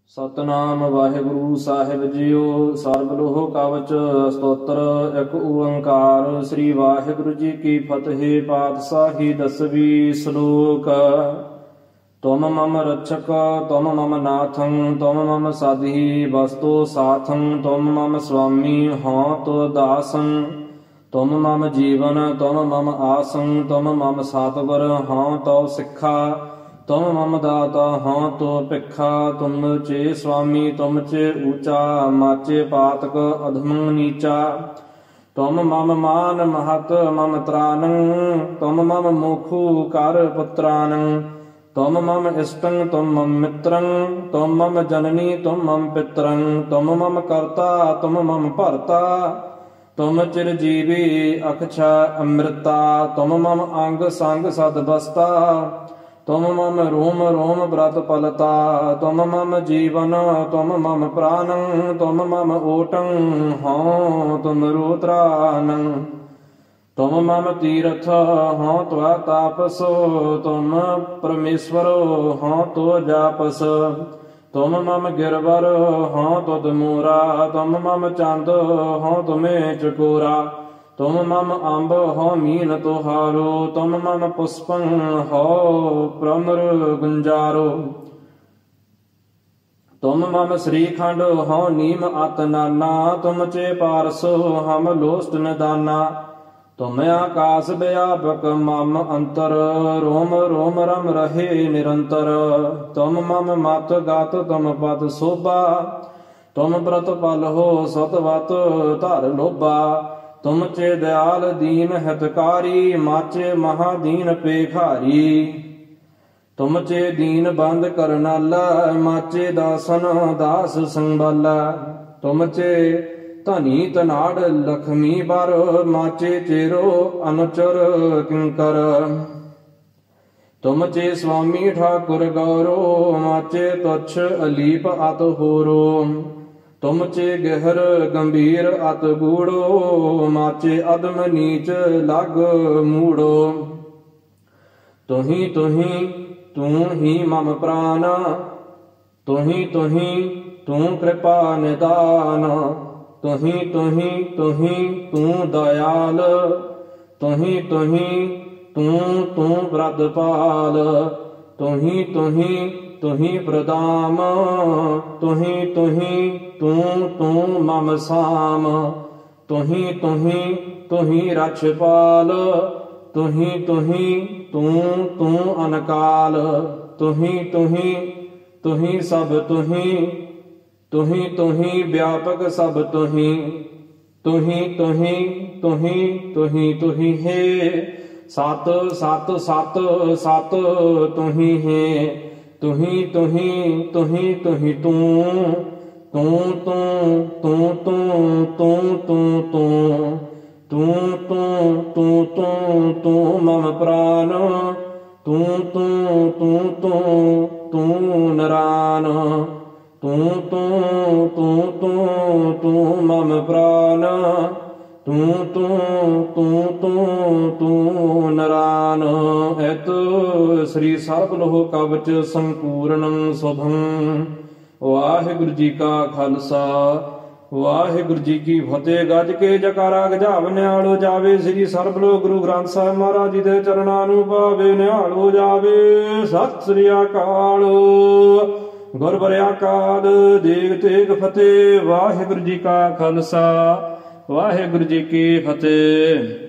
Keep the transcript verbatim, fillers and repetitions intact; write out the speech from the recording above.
सतनाम वाहिगुरु साहिब जियो। सर्ब लोह कवच स्तोत्र एक ओंकार। श्री वाहिगुरु जी की फतेह। पातशाही दसवीं श्लोक। तुम मम रक्षक तुम मम नाथं तुम मम साधि वस्तु साथं तुम मम स्वामी हाँ तो दासं तुम मम जीवन तुम मम आसं तुम मम सातवर हाँ तो सिक्खा तुम मम दाता हाँ तो भिक्षा। तुम चे स्वामी तुम चे ऊंचा माचे पातक अधम नीचा। तुम मम मान महत मम त्रानं तुम मम मुखु कर पुत्रानं तुम मम इष्टं तुम मम मित्रं तुम मम जननी तुम मम पितरं तुम मम कर्ता तुम मम भर्ता तुम चिरजीवी अक्षय अमृता। तुम मम अंग संग सदबस्ता तुम मम रोम रोम व्रत पलता। तुम मम जीवन तुम मम प्राणं तुम मम ओटं हाँ तुम रुद्रानं तुम मम तीर्थ हाँ त्वा तापस तुम परमेश्वर हाँ तो जापस। तुम मम गिरवर हाँ तुद मोरा तुम मम चंद हाँ तुम्हें चकोरा। तुम मम अम्ब हो मीन तुहारो तुम मम पुष्पं हो प्रमर गुंजारो। तुम मम श्रीखंड हो नीम अत नाना तुम चे पारसो हम लोस्ट निदाना। तुम आकाश व्यापक मम अंतर रोम रोम रम रहे निरंतर। तुम मम मत गात तुम पद शोभा तुम व्रत पल हो सतवत धर लोभा। तुम चे दयाल दीन हितकारी माचे महादीन पेखारी। तुम चे दीन बंद करनाला माचे दासन दास संभाला। तुम चे धनी धनाड़ लक्ष्मी बर माचे चेरो अनुचर किंकर। तुम चे स्वामी ठाकुर गौरो माचे तुच्छ अलीप अत होरो। तुम चे गहर गंभीर अत गूढ़ो माचे अदम नीच लग मूढ़ो। तुही तुही तू ही मम प्राण तुही तुही तू कृपा निदान। तुही तुही तुही तू दयाल तुही तुही तू तू व्रतपाल। तुही तुही तुही प्रदाम तुही तुही तू तू मम साम। तुही तुही तुही रक्षपाल तुही तुही तू तू अनकाल। तुही तुही तुही सब तुही तुही तुही व्यापक सब तुही। तुही तुही तुही तुही तुही है सत सत सत सत तुही है। तुही तुही तुही तुही तू तू तू तू तू तू तू तू तू तू तू तू मम प्राण तू तू तू तू तू नरान। तू तू तू तू तू मम प्राण तू तू तू तू तू नरान। एत श्री सर्ब लोह कवच संपूर्णं शुभं। वाहिगुरु जी का खालसा वाहिगुरु जी की फतेह। गज के जकारा गजाव निहालो जावे श्री सर्ब लोह गुरु ग्रंथ साहिब महाराज जी दे चरणां नूं पावे निहालो जावे। सत श्री अकाल गुर भरिया काल देग तेग फतेह। वाहिगुरु जी का खालसा वाहिगुरु जी की फतेह।